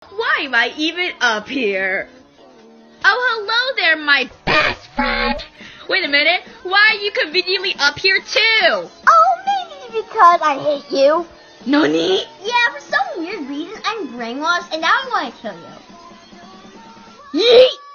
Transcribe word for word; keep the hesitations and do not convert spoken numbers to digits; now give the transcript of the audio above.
Why am I even up here? Oh, hello there, my best friend. Wait a minute. Why are you conveniently up here too? Oh, maybe because I hate you. Nani? Yeah, for some weird reason I'm brainwashed and now I want to kill you. Yeet!